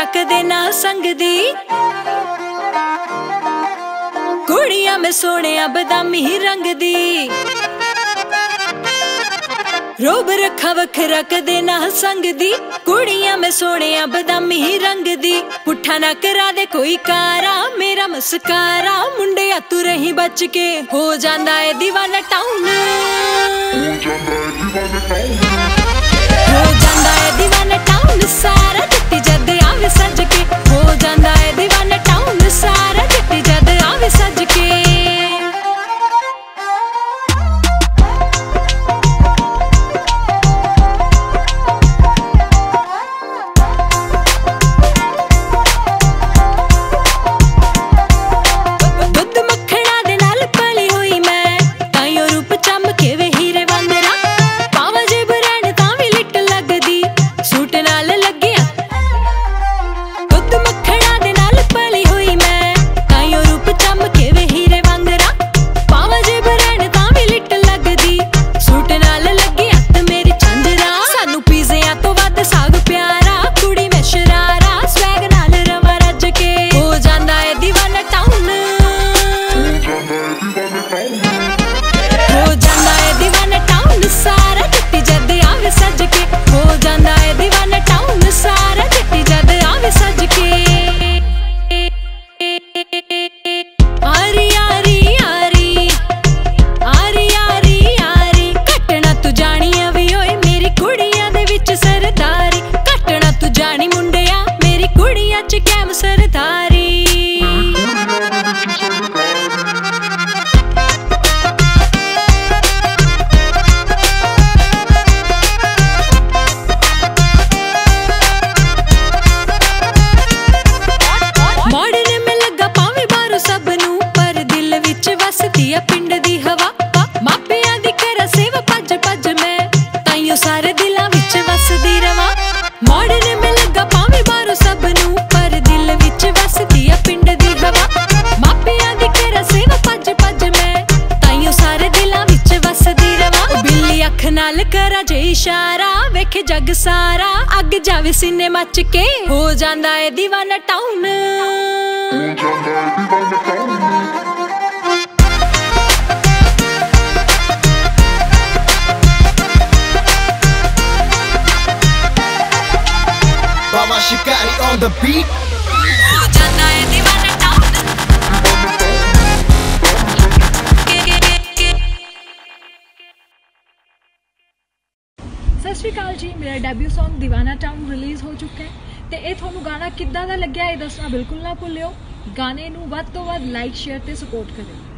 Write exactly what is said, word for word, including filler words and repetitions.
रख देना संग दी। कुड़ियां में सोने बदामी रंग दी। रोब रखा वखरा कदे ना संग दी। कुड़ियां में सोने बदामी रंग दी। पुठा ना करा दे कोई कारा मेरा मस्कारा। मुंडिया तू रही बच के हो जांदा है दीवाना टाउन। हो जांदा है दीवाना टाउन सारा जट्टी जद आवे सज के। हो जांदा है दीवाना टाउन सारा जट्टी जद आवे सज के। नाल करा जे इशारा वेखे जग सारा अग जावे सीने मच के। हो जांदा है Deewana town. Baba Shikari on the beat. हो जांदा है दीवाना टाउन। सत श्री अकाल जी, मेरा debut song Deewana town release हो चुका है ते ये थोनू गाना किद्दां दा लग्या ये दसना बिल्कुल ना भुल्लिओ। गाने नू वध तो वध लाइक शेयर ते सपोर्ट करें।